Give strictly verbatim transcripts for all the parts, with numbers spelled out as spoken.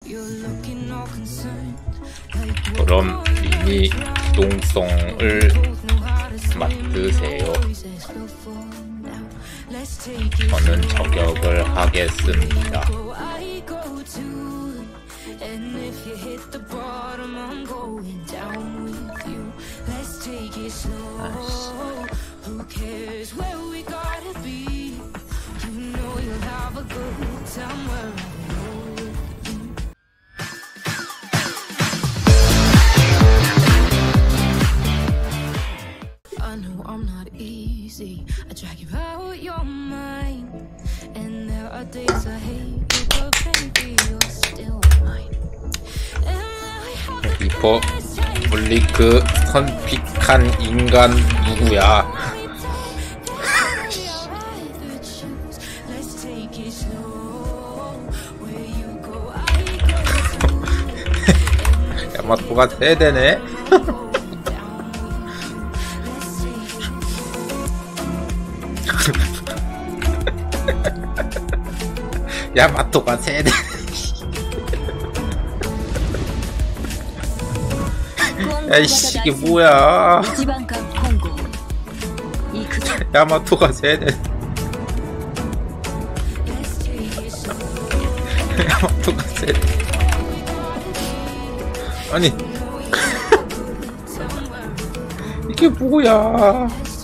그럼 미니 기동성을 맡으세요. 저는 저격을 하겠습니다. I drag you out your mind, and there are days I hate you, but baby you're still mine. 리퍼 블리크 선픽한 인간 누구야? 야마토가 세대네. 야마토가 세대. 야이씨 이게 뭐야? 야마토가 세대. 야마토가 세대. 아니 이게 뭐야?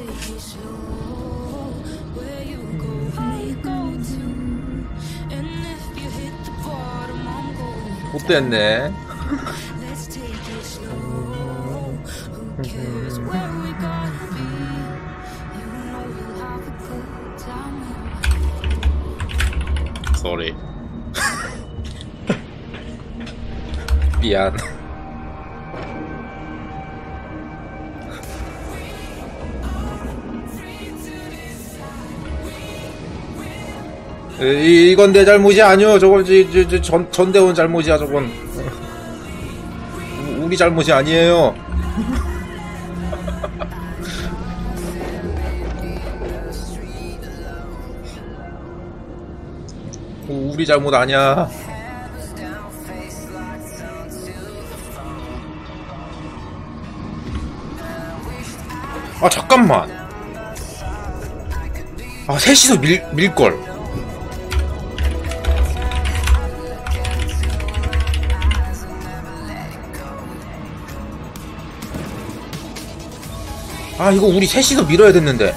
못됐네. 쏘리. 미안. 이, 이건 내 잘못이 아니오. 저건 저, 저, 저, 전, 전대원 잘못이야. 저건 우리 잘못이 아니에요. 우리 잘못 아니야. 아 잠깐만. 아 셋이서 밀, 밀걸. 아 이거 우리 셋이서 밀어야 됐는데.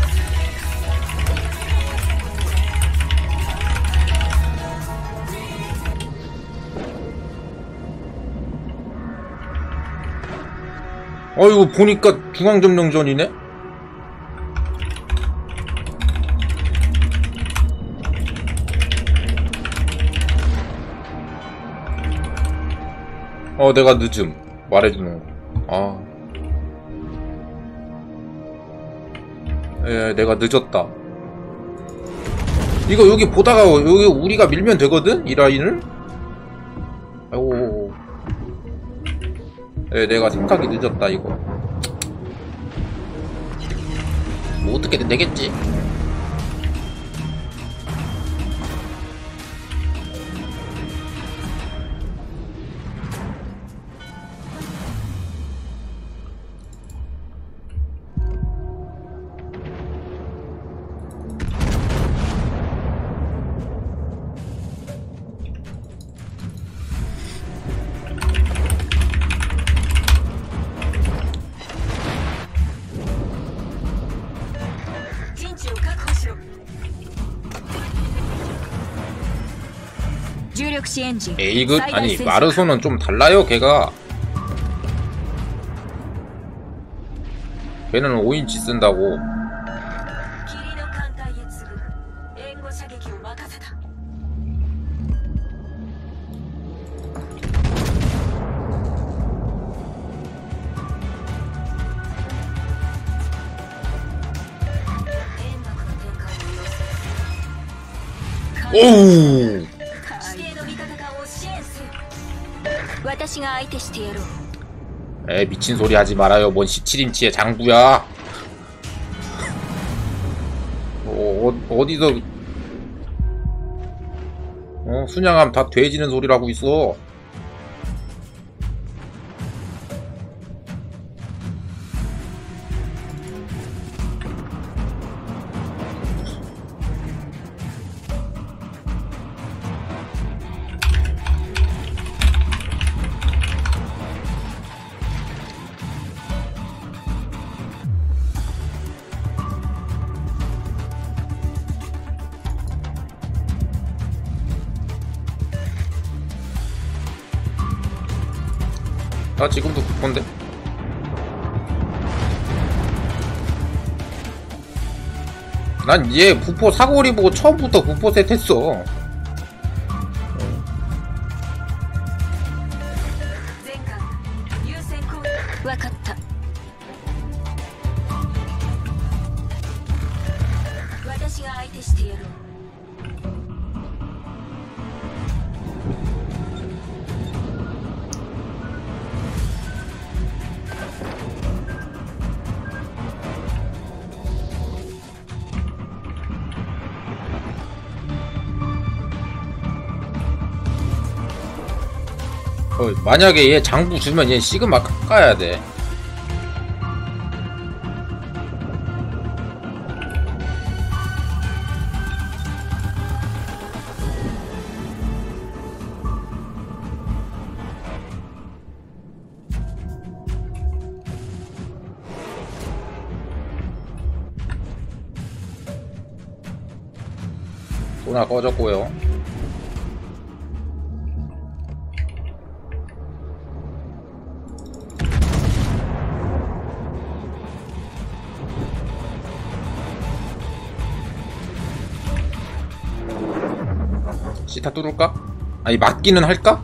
어 이거 보니까 중앙점령전이네? 어 내가 늦음 말해주는 거. 아 예, 내가 늦었다. 이거 여기 보다가 여기 우리가 밀면 되거든? 이 라인을? 아이고. 예, 내가 생각이 늦었다, 이거. 뭐 어떻게든 되겠지? A급? 아니 마르소는 좀 달라요 걔가. 걔는 오 인치 쓴다고. 오우. 에 미친 소리 하지 말아요. 뭔 십칠 인치의 장구야. 어, 어, 어디서 어, 순양함 다 돼지는 소리라고 있어. 나 지금도 부포인데? 난 얘 부포 사거리 보고 처음부터 부포 셋 했어. わかった。私が相手してやろう。 어, 만약에 얘 장부 주면 얘 시그마 깎아야 돼. 소나 꺼졌고요. 시타 뚫을까? 아니 맞기는 할까?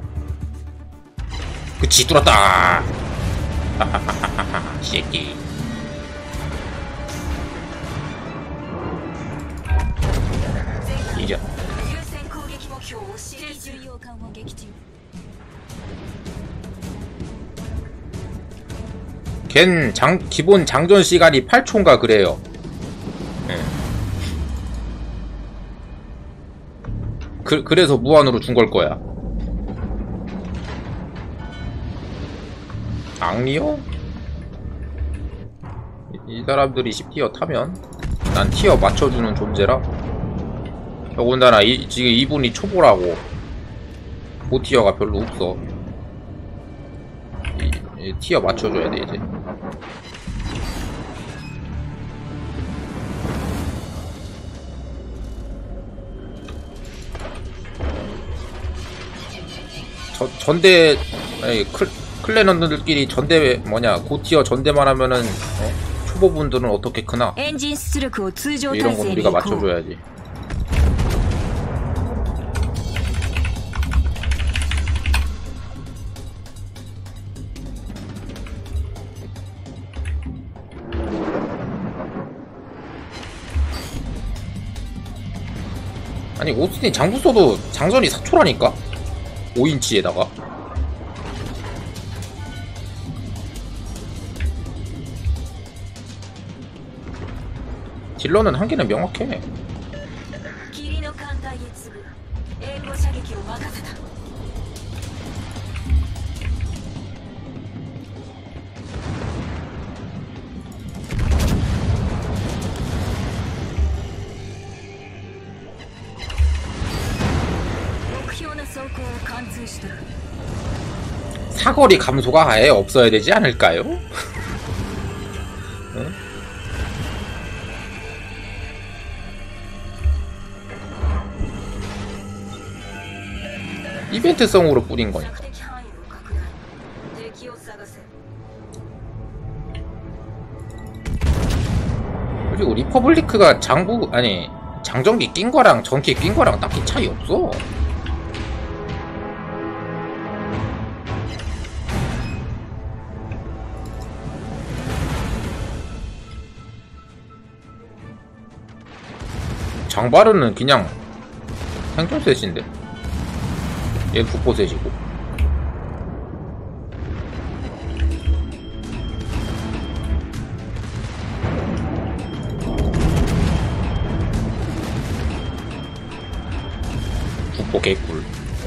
그치 뚫었다. 하하하하하 새끼. 이제 걘 장, 기본 장전 시간이 팔 초인가 그래요. 네. 그, 그래서 무한으로 준 걸 거야. 악리요? 이, 이 사람들이 십 티어 타면 난 티어 맞춰주는 존재라. 더군다나 이, 지금 이분이 초보라고 오 티어가 별로 없어. 이, 이 티어 맞춰줘야 돼 이제. 저, 전대 아니, 클, 클랜원들끼리 전대 뭐냐 고티어 전대만 하면은 어? 초보분들은 어떻게 크나? 이런 건 우리가 맞춰줘야지. 아니 오스틴 장부 써도 장전이 사 초라니까? 오 인치에다가 딜러는 한계는 명확해. 사거리 감소가 아예 없어야 되지 않을까요? 응? 이벤트성으로 뿌린 거니까. 그리고 리퍼블리크가 장부 아니 장전기 낀 거랑 전기 낀 거랑 딱히 차이 없어. 장바르는 그냥 생존셋인데 얘 북보셋이고. 북보 개꿀.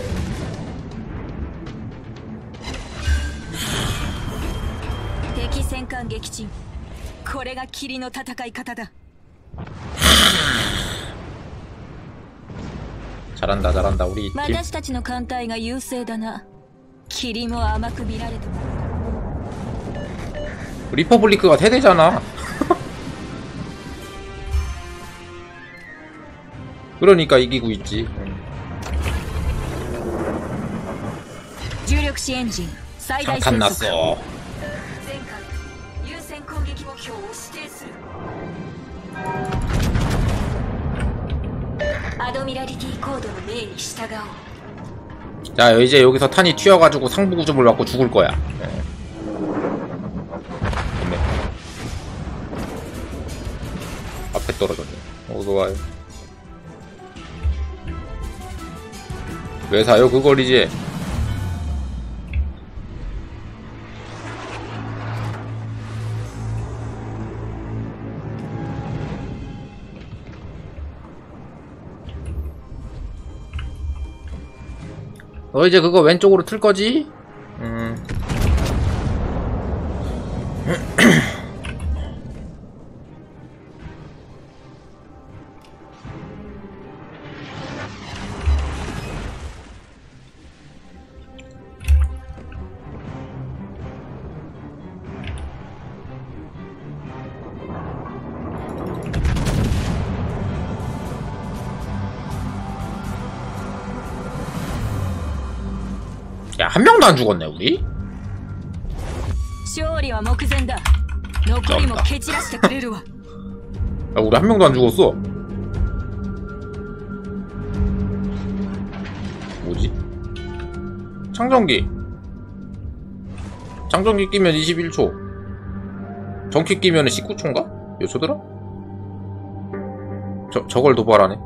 잘한다 잘한다 우리 팀. 리퍼블리크가 세대잖아. 그러니까 이기고 있지. 상탄 났어. 자 이제 여기서 탄이 튀어가지고 상부구점을 맞고 죽을 거야. 네. 앞에 떨어졌네. 어 좋아요. 왜 사요 그거리지? 너 이제 그거 왼쪽으로 틀 거지? 음. 야, 한 명도 안 죽었네, 우리? 쩐다. 야, 우리 한 명도 안 죽었어. 뭐지? 창전기. 창전기 끼면 이십일 초. 전기 끼면 십구 초인가? 몇 초더라? 저, 저걸 도발하네.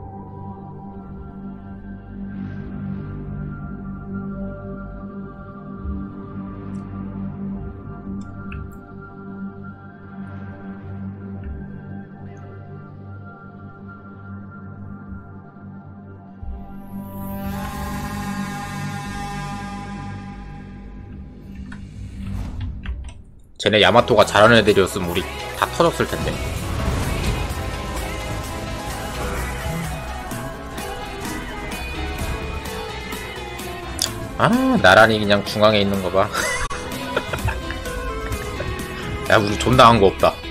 쟤네 야마토가 잘하는 애들이었으면 우리 다 터졌을 텐데. 아, 나란히 그냥 중앙에 있는 거 봐. 야, 우리 존나 한 거 없다.